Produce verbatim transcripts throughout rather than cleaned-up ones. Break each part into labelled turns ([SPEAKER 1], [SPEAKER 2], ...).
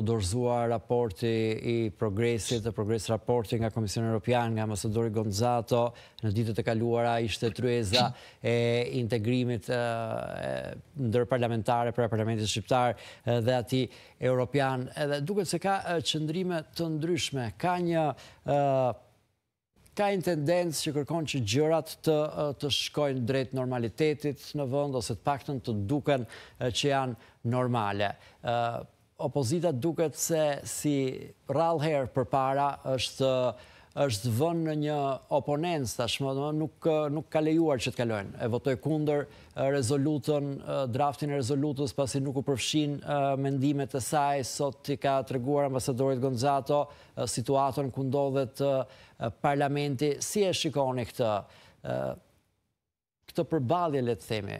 [SPEAKER 1] dorëzuar raporti i progresit, progres raporti nga Komisioni Evropian, nga ambasadori Gonzato, në ditët e kaluara ishte tryeza e integrimit ndërparlamentare për Parlamentin Shqiptar dhe atij Europian. Edhe duket se ka qëndrime të ndryshme, ka një ka një tendencë që kërkon që gjërat të, të shkojnë drejt normalitetit në vend, ose të paktën të duken që janë normale. Opozita duket se si rrallë herë përpara është është vënë në një oponencë tashmë, nuk, nuk ka lejuar që të kalojnë. E votoi kundër rezolutën, draftin e rezolutës, pasi nuk u përfshin mendimet e saj. Sot i ka treguar ambasadorit Gonzato situatën ku ndodhet parlamenti. Si e shikoni këtë, këtë përballje, le të themi?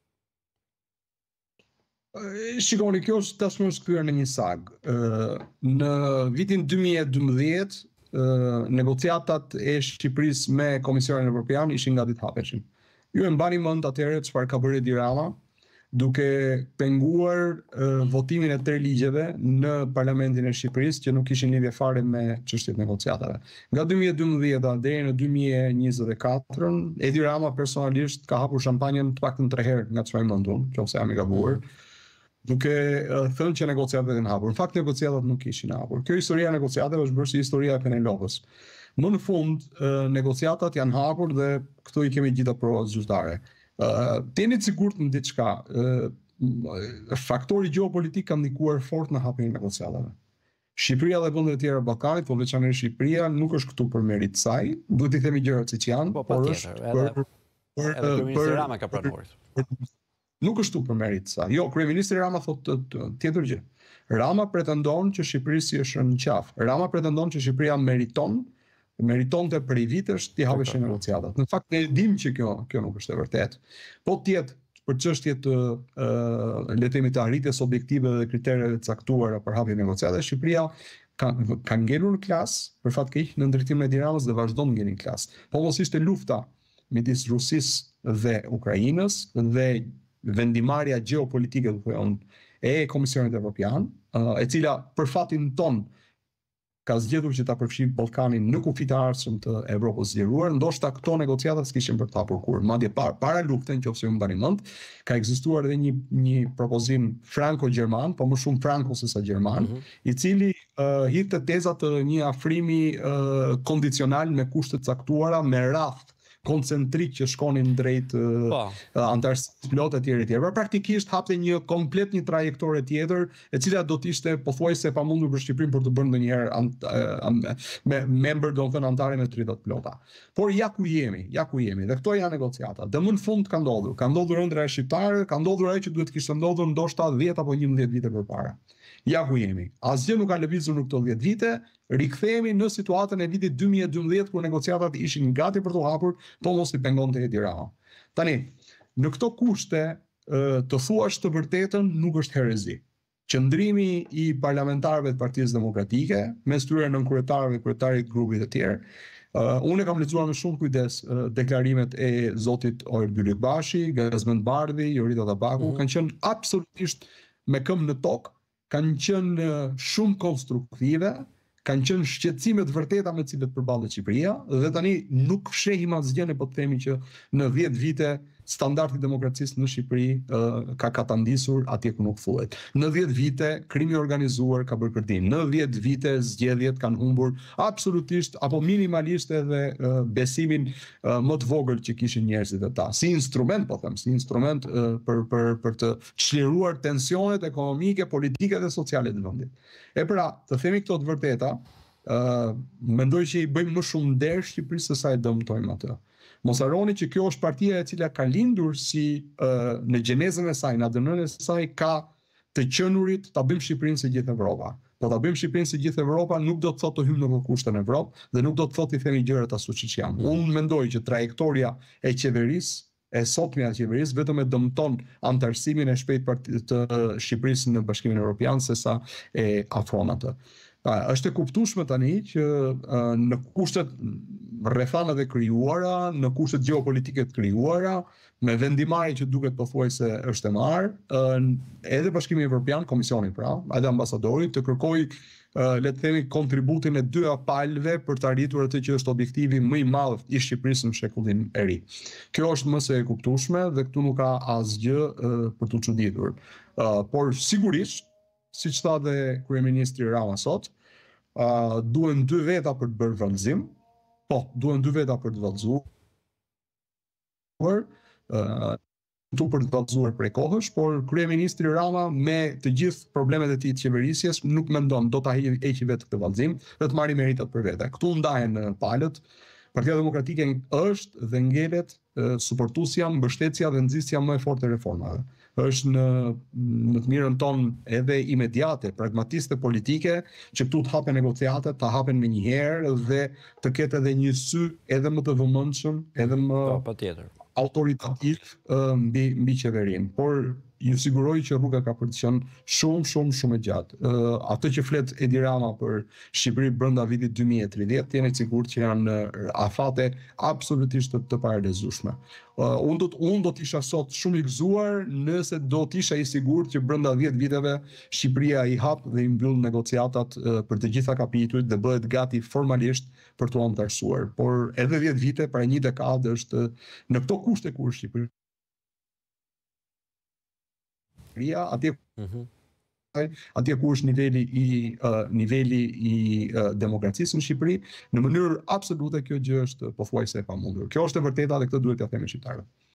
[SPEAKER 2] Shikoni, kjo është tashmë është kthyer në një sag. Në vitin dy mijë e dymbëdhjetë, negociatat e Shqipërisë me Komisionin Evropian ishin gati të hapeshin. Ju e mbani mend atëherë çfarë ka bërë Edi Rama, duke penguar votimin e tre ligjeve në Parlamentin e Shqipërisë që nuk kishin lidhje fare me çështjet e negociatave. Nga dy mijë e dymbëdhjetë deri në dy mijë e njëzet e katër, Edi Rama personalisht ka hapur shampanjën të paktën tre herë nga çfarë mendon, nëse jam i gabuar, duke uh, thënë që negociatat janë hapur. Në fakt negociatat nuk ishin hapur. Kjo historia e negociatave është bërë si historia e Penelopës. Më në fund uh, negociatat janë hapur dhe këtu i kemi gjitha provat zyrtare. Uh, Teni të sigurt në diçka. Uh, faktori gjeopolitik ka ndikuar fort në hapjen e negociatave. Shqipëria dhe vendet e tjera të Ballkanit, po veçanërisht Shqipëria, nuk është këtu për merit të saj. Duhet i themi gjërat siç janë,
[SPEAKER 1] po, por është për për edhe kryeministri Rama ka pranuar.
[SPEAKER 2] Nuk është tu për merit sa. Jo, kryeministri Rama thotë tjetër gjë. Rama pretendon që Shqipëria si është në qafë. Rama pretendon që Shqipëria meriton, meritonte prej vitesh të hapeshin negociatat. Në fakt ne dimë që kjo kjo nuk është e vërtetë. Po tjetë për çështje të uh, le të themi të arritjes objektive dhe kritereve të caktuara për hapjen e negociatave, Shqipëria ka, ka ngelur në klasë, për fat keq në ndërtimin e Edi Ramës dhe vazhdon ngelin në klasë. Po mos ishte lufta midis Rusisë dhe Ukrainës dhe vendimarrja gjeopolitike e Komisionit Evropian, e cila për fatin ton ka zgjedhur që ta përfshijë Ballkanin në kufit të ardhshëm të Evropës së Zgjeruar, ndoshta këto negociata s'kishin për të hapur kur. Madje para para luftën, nëse ju mbani mend, ka ekzistuar edhe një një propozim franco-gjerman, po më shumë franco se sa gjerman, mm -hmm. i cili uh, hidhte teza të një afrimi uh, kondicional me kushte të caktuara, me radh koncentrik që shkonin drejt uh, antarësisë plotë etj etj. Pra praktikisht hapte një komplet një trajektore tjetër, e cila do të ishte pothuajse e pamundur për Shqipërinë për të bërë ndonjëherë uh, me member, do të thënë antare me të rritat plota. Por ja ku jemi, ja ku jemi. Dhe këto janë negociata. Dhe më në fund ka ndodhur, ka ndodhur ëndra e shqiptare, ka ndodhur ajo që duhet të kishte ndodhur ndoshta dhjetë apo njëmbëdhjetë vite përpara. Ja ku jemi. Asgjë nuk ka lëvizur në këto dhjetë vite, rikthehemi në situatën e vitit dy mijë e dymbëdhjetë kur negociatat ishin gati për të hapur, po mos i pengonte Edi Rama. Tani, në këto kushte, të thuash të vërtetën nuk është herezi. Qëndrimi i parlamentarëve të Partisë Demokratike, mes tyre nënkryetarëve dhe kryetarit të grupit të tjerë, Uh, unë kam lexuar me shumë kujdes uh, deklarimet e zotit Oer Bylikbashi, Gazmend Bardhi, Jorita Tabaku, mm -hmm. kanë qenë absolutisht me këmbë në tokë, kanë qenë uh, shumë konstruktive, kanë qenë shqetësime të vërteta me të cilët përballet Shqipëria, dhe tani nuk fshehim asgjë ne po të themi që në dhjetë vite standardi i demokracisë në Shqipëri uh, ka katandisur atje ku nuk thuhet. Në dhjetë vite krimi organizuar ka bërë kërdim. Në dhjetë vite zgjedhjet kanë humbur absolutisht apo minimalisht edhe uh, besimin uh, më të vogël që kishin njerëzit e ta. Si instrument, po them, si instrument uh, për për për të çliruar tensionet ekonomike, politike dhe sociale të vendit. E pra, të themi këto të vërteta, uh, mendoj që i bëjmë më shumë nder Shqipërisë se sa e dëmtojmë atë. Mos harroni që kjo është partia e cila ka lindur si uh, në gjenezën e saj, në A D N-n e saj ka të qenurit ta bëjmë Shqipërinë si gjithë Evropa. Po ta bëjmë Shqipërinë si gjithë Evropa nuk do të thotë të hyjmë në kushte në Evropë dhe nuk do të thotë i themi gjërat ashtu siç janë. Unë mendoj që trajektoria e qeverisë e sotme e qeverisë vetëm e dëmton antarësimin e shpejtë të Shqipërisë në Bashkimin Evropian sesa e afron atë. Është e kuptueshme tani që në kushtet rrethanat e krijuara, në kushtet gjeopolitike të krijuara, me vendimarrje që duket pothuajse është e marrë, edhe Bashkimi Evropian, Komisioni pra, edhe ambasadori të kërkojë le të themi kontributin e dy palëve për të arritur atë që është objektivi më i madh i Shqipërisë në shekullin e ri. Kjo është më se e kuptueshme dhe këtu nuk ka asgjë për të çuditur. Por sigurisht, siç tha dhe kryeministri Rama sot, uh, duhen dy veta për të bërë vallëzim. Po, duhen dy veta për të vallëzuar. Uh, tu për të vallëzuar prej kohësh, por kryeministri Rama me të gjithë problemet e tij të qeverisjes nuk mendon do ta heqë vetë këtë vallëzim, do të marrë meritat për vete. Këtu ndahen palët. Partia Demokratike është dhe ngelet uh, suportuesja, mbështetësja dhe nxitësja më e fortë e reformave. Është në në të mirën tonë edhe imediate, pragmatiste politike, që këtu të hapen negociatet, të hapen me një herë dhe të ketë edhe një sy edhe më të vëmendshëm, edhe më
[SPEAKER 1] patjetër
[SPEAKER 2] autoritativ mbi mbi qeverinë. Por ju siguroj që rruga ka për të qenë shumë, shumë, shumë e gjatë. Uh, atë që flet Edi Rama për Shqipëri brenda vitit dy mijë e tridhjetë, jeni të sigurt që janë afate absolutisht të, të parealizueshme. Uh, unë do unë do të isha sot shumë i gëzuar nëse do të isha i sigurt që brenda dhjetë viteve Shqipëria i hap dhe i mbyll negociatat uh, për të gjitha kapitujt dhe bëhet gati formalisht për të anëtarësuar. Por edhe dhjetë vite para një dekade është në këto kushte kur Shqipëria atje
[SPEAKER 1] mm-hmm.
[SPEAKER 2] atje ku është niveli i uh, niveli i uh, demokracisë në Shqipëri, në mënyrë absolute kjo gjë është pothuajse e pamundur. Kjo është e vërteta dhe këtë duhet t'ia themi shqiptarëve.